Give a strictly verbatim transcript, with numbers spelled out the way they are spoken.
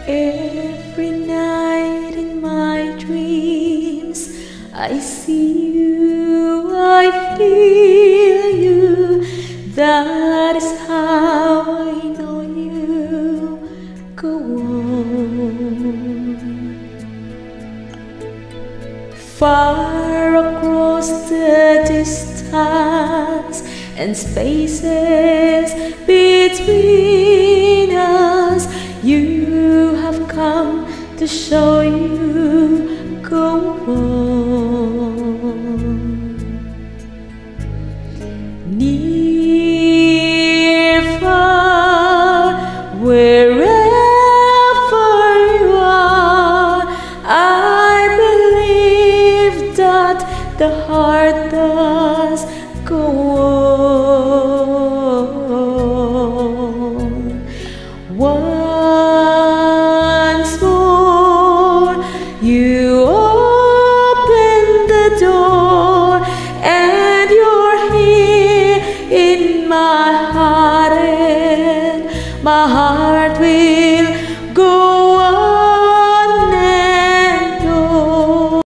Every night in my dreams I see you, I feel you. That is how I know you. Go on. Far across the distance and spaces between us, you have come to show you. Go on. Near, far, wherever you are, I believe that the heart does go on. Once more you open the door and you're here in my heart, and my heart will